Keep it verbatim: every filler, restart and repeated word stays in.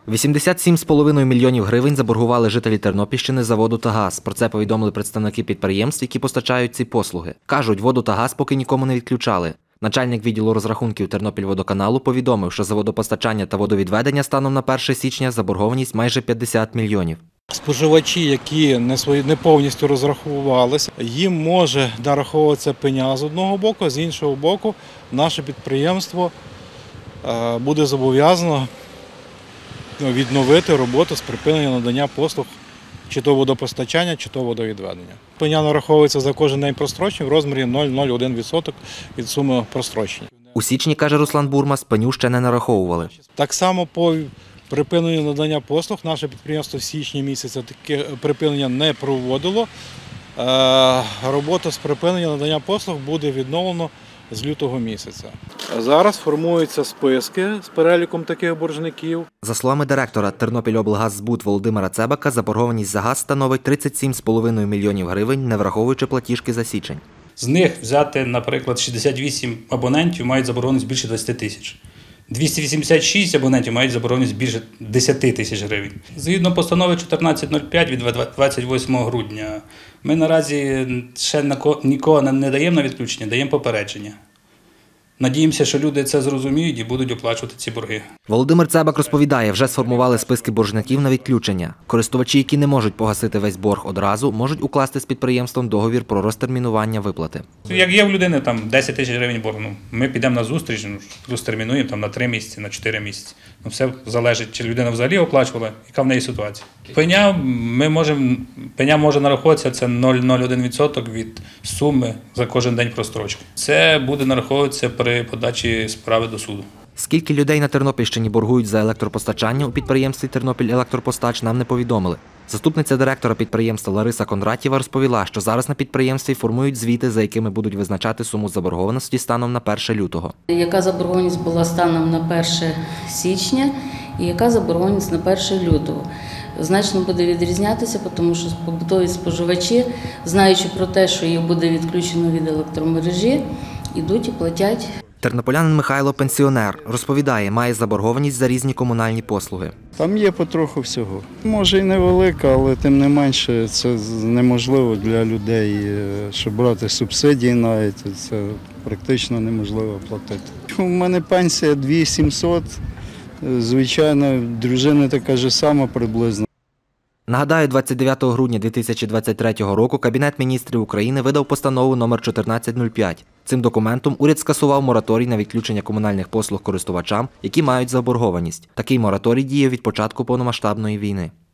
вісімдесят сім з половиною мільйонів гривень заборгували жителі Тернопільщини за воду та газ. Про це повідомили представники підприємств, які постачають ці послуги. Кажуть, воду та газ поки нікому не відключали. Начальник відділу розрахунків Тернопільводоканалу повідомив, що за водопостачання та водовідведення станом на перше січня заборгованість майже п'ятдесят мільйонів. Споживачі, які не, свої, не повністю розрахувалися, їм може нараховуватися пеня з одного боку, а з іншого боку наше підприємство е, буде зобов'язано відновити роботу з припинення надання послуг чи то водопостачання, чи то водовідведення. Пеня нараховується за кожен день прострочень в розмірі нуль цілих нуль один відсоток від суми прострочень. У січні, каже Руслан Бурмас, пеню ще не нараховували. Так само по припиненню надання послуг наше підприємство в січні місяця таке припинення не проводило. Робота з припинення надання послуг буде відновлено з лютого місяця. Зараз формуються списки з переліком таких боржників. За словами директора Тернопільоблгаззбут Володимира Цебака, заборгованість за газ становить тридцять сім з половиною мільйонів гривень, не враховуючи платіжки за січень. З них взяти, наприклад, шістдесят вісім абонентів мають заборгованість більше двадцяти тисяч. двісті вісімдесят шість абонентів мають заборгованість більше десяти тисяч гривень. Згідно постанови чотирнадцять нуль п'ять від двадцять восьмого грудня, ми наразі ще нікого не даємо на відключення, даємо попередження. Надіємося, що люди це зрозуміють і будуть оплачувати ці борги. Володимир Цебак розповідає, вже сформували списки боржників на відключення. Користувачі, які не можуть погасити весь борг одразу, можуть укласти з підприємством договір про розтермінування виплати. Як є в людини там десять тисяч гривень борг, ну, ми підемо на зустріч, ну, розтермінуємо там на три місяці, на чотири місяці. Ну, все залежить, чи людина взагалі оплачувала, яка в неї ситуація. Пеня, ми можемо, пеня може нараховуватися, це нуль цілих нуль один відсоток від суми за кожен день прострочки. Це буде нараховуватися при подачі справи до суду. Скільки людей на Тернопільщині боргують за електропостачання у підприємстві «Тернопільелектропостач» нам не повідомили. Заступниця директора підприємства Лариса Кондратєва розповіла, що зараз на підприємстві формують звіти, за якими будуть визначати суму заборгованості станом на перше лютого. Яка заборгованість була станом на перше січня і яка заборгованість на перше лютого. Значно буде відрізнятися, тому що побутові споживачі, знаючи про те, що їх буде відключено від електромережі, йдуть і платять. Тернополянин Михайло – пенсіонер. Розповідає, має заборгованість за різні комунальні послуги. Там є потроху всього. Може і невелика, але тим не менше це неможливо для людей, щоб брати субсидії навіть, це практично неможливо платити. У мене пенсія дві тисячі сімсот, звичайно, дружина така ж сама приблизно. Нагадаю, двадцять дев'ятого грудня дві тисячі двадцять третього року Кабінет міністрів України видав постанову номер чотирнадцять нуль п'ять. Цим документом уряд скасував мораторій на відключення комунальних послуг користувачам, які мають заборгованість. Такий мораторій діє від початку повномасштабної війни.